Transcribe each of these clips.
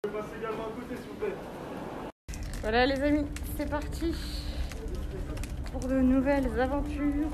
Voilà les amis, c'est parti pour de nouvelles aventures.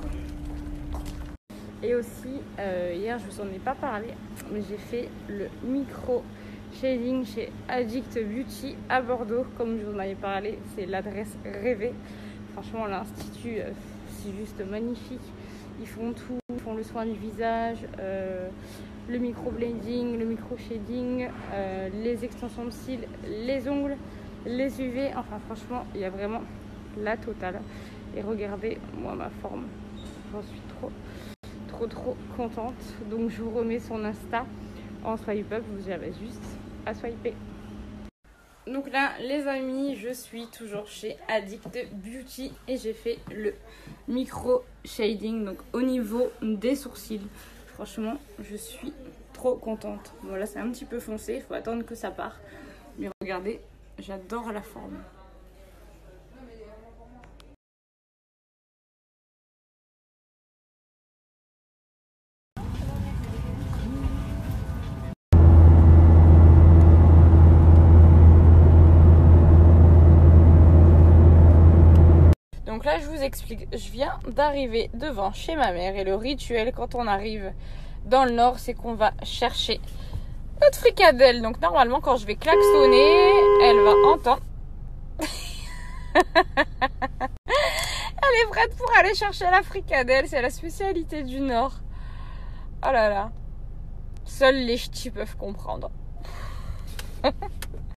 Et aussi, hier je vous en ai pas parlé, mais j'ai fait le micro shading chez Addict Beauty à Bordeaux. Comme je vous en avais parlé, c'est l'adresse rêvée. Franchement, l'institut, c'est juste magnifique. Ils font tout, ils font le soin du visage, le micro-blending, le micro-shading, les extensions de cils, les ongles, les UV. Enfin, franchement, il y a vraiment la totale. Et regardez, moi, ma forme. J'en suis trop contente. Donc, je vous remets son Insta en swipe up. Vous avez juste à swiper. Donc là, les amis, je suis toujours chez Addict Beauty et j'ai fait le micro shading, donc au niveau des sourcils. Franchement, je suis trop contente. Bon, là, c'est un petit peu foncé, il faut attendre que ça parte. Mais regardez, j'adore la forme. Donc là, je vous explique, je viens d'arriver devant chez ma mère et le rituel quand on arrive dans le nord, c'est qu'on va chercher notre fricadelle. Donc normalement, quand je vais klaxonner, elle va entendre. Elle est prête pour aller chercher la fricadelle, c'est la spécialité du nord. Oh là là, seuls les ch'tis peuvent comprendre.